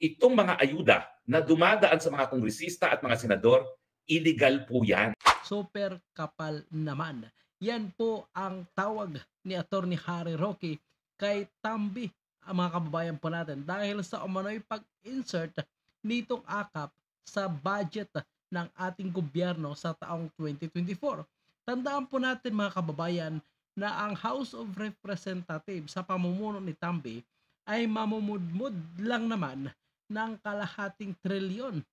itong mga ayuda na dumadaan sa mga kongresista at mga senador, illegal po yan. Super kapal naman. Yan po ang tawag ni Atty. Harry Roque kay Tambi, ang mga kababayan po natin, dahil sa umano'y pag-insert nitong akap sa budget ng ating gobyerno sa taong 2024. Tandaan po natin mga kababayan na ang House of Representatives sa pamumuno ni Tambi ay mamumudmud lang naman ng kalahating trilyon,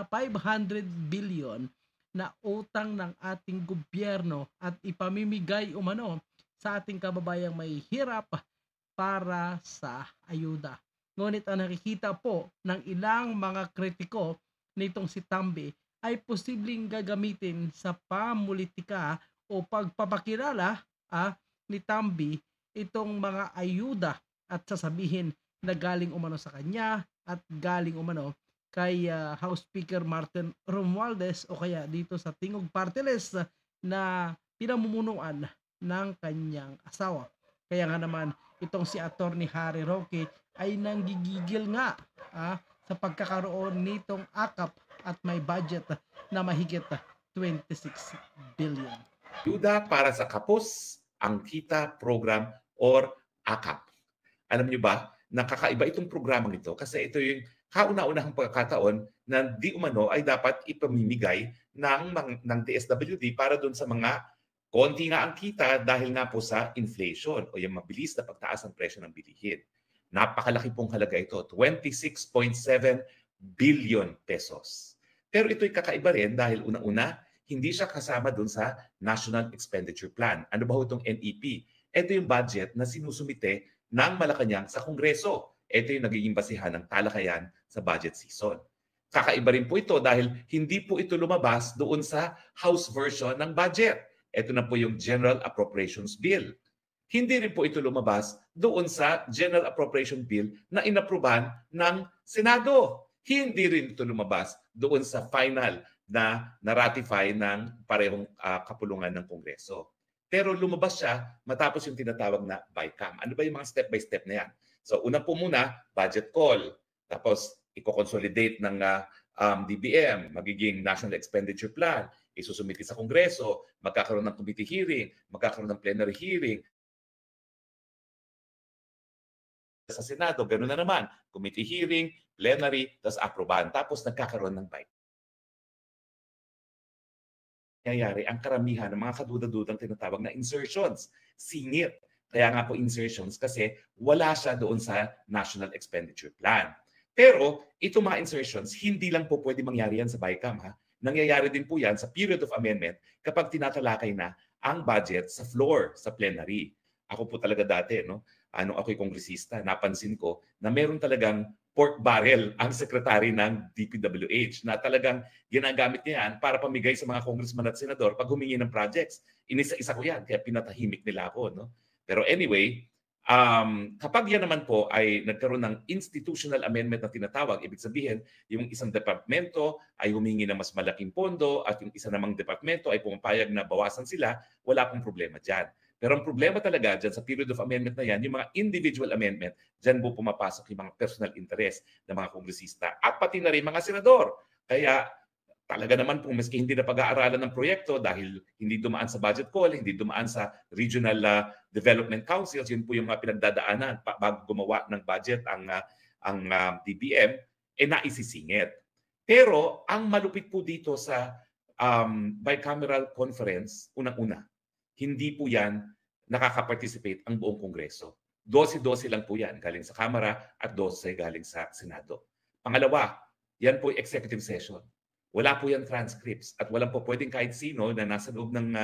500 billion na utang ng ating gobyerno at ipamimigay umano sa ating kababayang may hirap para sa ayuda. Ngunit ang nakikita po ng ilang mga kritiko nitong si Tambi ay posibleng gagamitin sa pamulitika o pagpapakilala ni Tambi itong mga ayuda at sasabihin na galing umano sa kanya at galing umano kay House Speaker Martin Romualdez o kaya dito sa Tingog Party List na pinamumunuan ng kanyang asawa. Kaya nga naman itong si Atty. Harry Roque ay nanggigigil nga sa pagkakaroon nitong akap at may budget na mahigit 26 billion. Ayuda para sa Kapos ang Kita Program or AKAP. Alam niyo ba, nakakaiba itong programang ito kasi ito yung kauna-unahang pagkakataon na di umano ay dapat ipamimigay ng DSWD para doon sa mga konti nga ang kita dahil nga po sa inflation o yung mabilis na pagtaas ng presyo ng bilihin. Napakalaki pong halaga ito, 26.7 billion pesos. Pero ito'y kakaiba rin dahil una-una, hindi siya kasama doon sa National Expenditure Plan. Ano ba itong NEP? Ito yung budget na sinusumite ng Malacanang sa Kongreso. Ito yung nagiging basihan ng talakayan sa budget season. Kakaiba rin po ito dahil hindi po ito lumabas doon sa House version ng budget. Ito na po yung General Appropriations Bill. Hindi rin po ito lumabas doon sa General Appropriation Bill na inaprubahan ng Senado. Hindi rin ito lumabas doon sa final na na-ratify ng parehong kapulungan ng Kongreso. Pero lumabas siya matapos yung tinatawag na BICAM. Ano ba yung mga step-by-step na yan? So una po muna, budget call. Tapos i-consolidate ng DBM, magiging National Expenditure Plan, isusumiti sa Kongreso, magkakaroon ng committee hearing, magkakaroon ng plenary hearing. Sa Senado, ganoon na naman. Committee hearing, plenary, tapos aprobahan. Tapos nagkakaroon ng BICAM. Nangyayari ang karamihan ng mga kaduda-dudang tinatawag na insertions. Singit. Kaya nga po insertions kasi wala siya doon sa National Expenditure Plan. Pero itong mga insertions, hindi lang po pwede mangyari yan sa BICAM. Nangyayari din po yan sa period of amendment kapag tinatalakay na ang budget sa floor, sa plenary. Ako po talaga dati, ako'y kongresista, napansin ko na meron talagang pork barrel ang sekretary ng DPWH na talagang ginagamit niya yan para pamigay sa mga congressman at senador pag humingi ng projects. Inisa-isa ko yan, kaya pinatahimik nila ako. Pero anyway, kapag yan naman po ay nagkaroon ng institutional amendment na tinatawag, ibig sabihin, yung isang departamento ay humingi ng mas malaking pondo at yung isa namang departamento ay pumapayag na bawasan sila, wala pong problema dyan. Pero ang problema talaga dyan sa period of amendment na yan, yung mga individual amendment, dyan po pumapasok yung mga personal interest ng mga kongresista at pati na rin mga senador. Kaya talaga naman po, maski hindi na pag-aaralan ng proyekto dahil hindi dumaan sa budget call, hindi dumaan sa regional development councils, yun po yung mga pinagdadaanan bago gumawa ng budget ang DBM, naisisingit. Pero ang malupit po dito sa bicameral conference, unang-una, hindi po yan nakaka-participate ang buong Kongreso. 12-12 lang po yan galing sa Kamara at 12 galing sa Senado. Pangalawa, yan po executive session. Wala po yan transcripts at walang po pwedeng kahit sino na nasa loob ng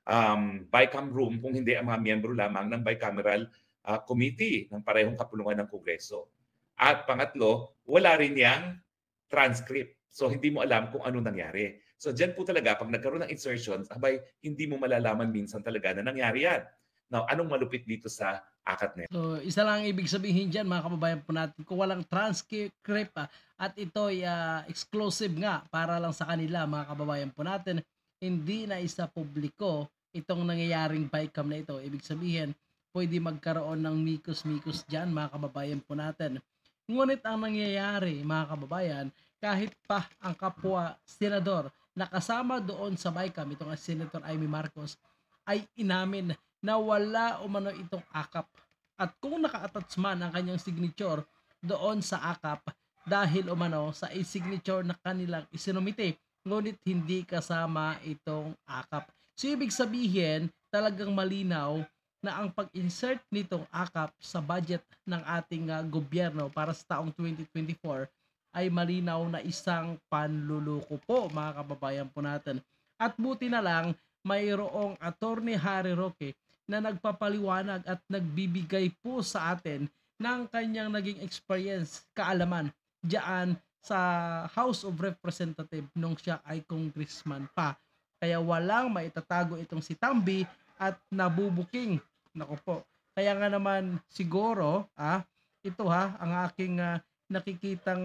BICAM room kung hindi ang mga miyembro lamang ng bicameral committee ng parehong kapulungan ng Kongreso. At pangatlo, wala rin yang transcript. So hindi mo alam kung ano nangyari. So dyan po talaga, pag nagkaroon ng insertions, hindi mo malalaman minsan talaga na nangyari yan. Now, anong malupit dito sa AKAT net? So, isa lang ibig sabihin dyan mga kababayan po natin, kung walang transcript at ito'y exclusive nga para lang sa kanila mga kababayan po natin, hindi na isa publiko itong nangyayaring BICAM na ito. Ibig sabihin, pwede magkaroon ng mikos-mikos dyan mga kababayan po natin. Ngunit ang nangyayari, mga kababayan, kahit pa ang kapwa senador na kasama doon sa BICAM, itong Senator Amy Marcos, ay inamin na wala umano itong akap. At kung naka-attach man ang kanyang signature doon sa akap dahil umano sa e-signature na kanilang isinumite, ngunit hindi kasama itong akap. So ibig sabihin, talagang malinaw na ang pag-insert nitong akap sa budget ng ating gobyerno para sa taong 2024 ay malinaw na isang panluloko po, mga kababayan po natin. At buti na lang mayroong Attorney Harry Roque na nagpapaliwanag at nagbibigay po sa atin ng kanyang naging experience, kaalaman diyan sa House of Representatives nung siya ay congressman pa. Kaya walang maitatago itong si Tambi at nabubuking. Nako po. Kaya nga naman siguro, ito ang aking nakikitang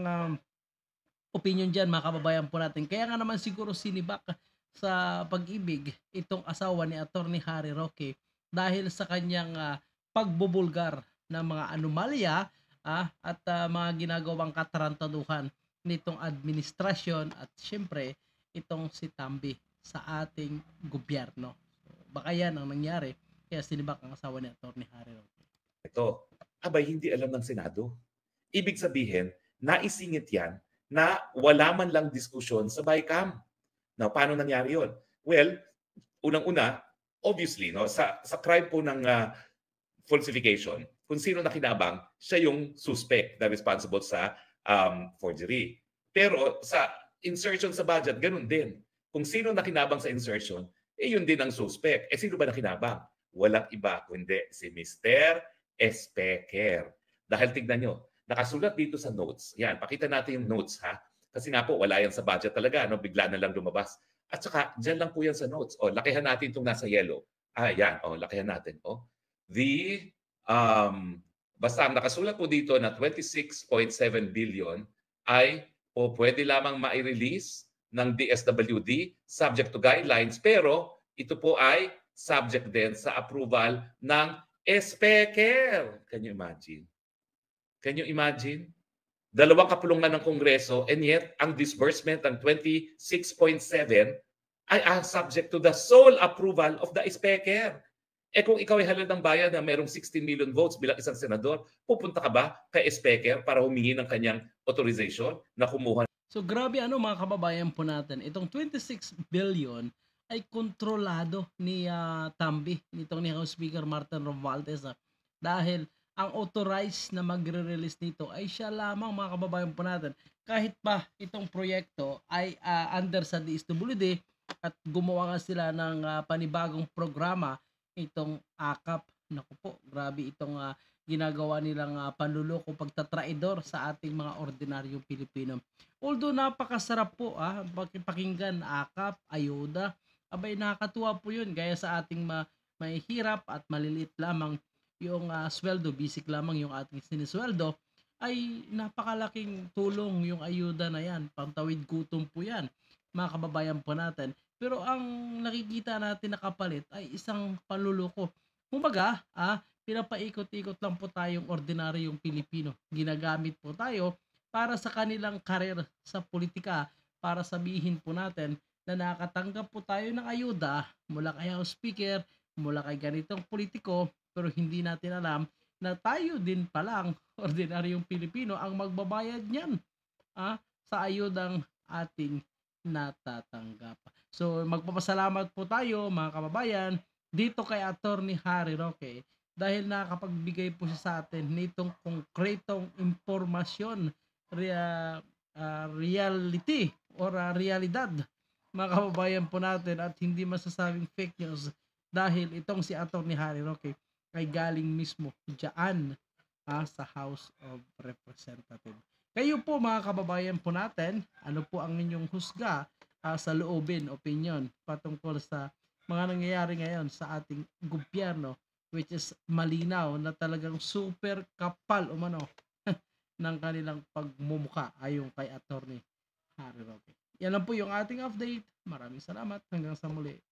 opinion dyan, mga kababayan po natin. Kaya nga naman siguro sinibak sa pag-ibig itong asawa ni Attorney Harry Roque dahil sa kanyang pagbubulgar ng mga anomalya at mga ginagawang katarantaduhan nitong administrasyon at syempre itong si Tambi sa ating gobyerno. So, baka yan ang nangyari kaya sinibak ang asawa ni Attorney Harry Roque. Ito, abay hindi alam ng Senado. Ibig sabihin, naisingit yan na wala man lang diskusyon sa BICAM. Now, paano nangyari yon? Well, unang-una, obviously, no, sa crime po ng falsification, kung sino nakinabang, siya yung suspect na responsible sa forgery. Pero sa insertion sa budget, ganun din. Kung sino nakinabang sa insertion, yun din ang suspect. Sino ba nakinabang? Walang iba kundi si Mr. Espeker. Dahil tignan nyo, nakasulat dito sa notes. Yan, pakita natin yung notes ha. Kasi nga po, wala yan sa budget talaga. No? Bigla na lang lumabas. At saka, dyan lang po yan sa notes. O, lakihan natin itong nasa yellow. Yan. O, lakihan natin. O. Basta ang nakasulat po dito na 26.7 billion ay pwede lamang ma-release ng DSWD subject to guidelines. Pero ito po ay subject din sa approval ng Espeker. Can you imagine? Can you imagine? Dalawang kapulungan ng Kongreso and yet ang disbursement ng 26.7 ay subject to the sole approval of the Speaker. Kung ikaw ay halal ng bayan na mayroong 16 million votes bilang isang senador, pupunta ka ba kay Speaker para humingi ng kanyang authorization na kumuha? So grabe mga kababayan po natin, itong 26 billion ay kontrolado ni Tambi, nitong ni House Speaker Martin Romualdez dahil ang authorized na magre-release nito ay siya lamang, mga kababayan po natin. Kahit pa itong proyekto ay under sa DSWD at gumawa nga sila ng panibagong programa itong AKAP. Naku po, grabe itong ginagawa nilang panluloko, pagtatraidor sa ating mga ordinaryong Pilipino. Although napakasarap po pakinggan, AKAP, ayuda, abay nakakatuwa po yun gaya sa ating may hirap at maliliit lamang yung sweldo, basic lamang yung ating sinisweldo, ay napakalaking tulong yung ayuda na yan, pantawid gutom po yan, mga kababayan po natin. Pero ang nakikita natin na kapalit ay isang panluloko. Kumbaga, pinapaikot-ikot lang po tayong ordinaryong Pilipino. Ginagamit po tayo para sa kanilang karir sa politika, para sabihin po natin na nakatanggap po tayo ng ayuda mula kay House Speaker, mula kay ganitong politiko, pero hindi natin alam na tayo din palang ordinaryong Pilipino ang magbabayad niyan sa ayudang ating natatanggap. So magpapasalamat po tayo, mga kababayan, dito kay Attorney Harry Roque dahil nakapagbigay po siya sa atin nitong konkretong impormasyon, reality or realidad, mga kababayan po natin, at hindi masasabing fake news dahil itong si Attorney Harry Roque ay galing mismo diyan sa House of Representatives. Kayo po, mga kababayan po natin, ano po ang inyong husga sa loobin, opinion patungkol sa mga nangyayari ngayon sa ating gobyerno, which is malinaw na talagang super kapal umano ng kanilang pagmumuka ayon kay Attorney Harry Roque. Yan lang po yung ating update. Maraming salamat. Hanggang sa muli.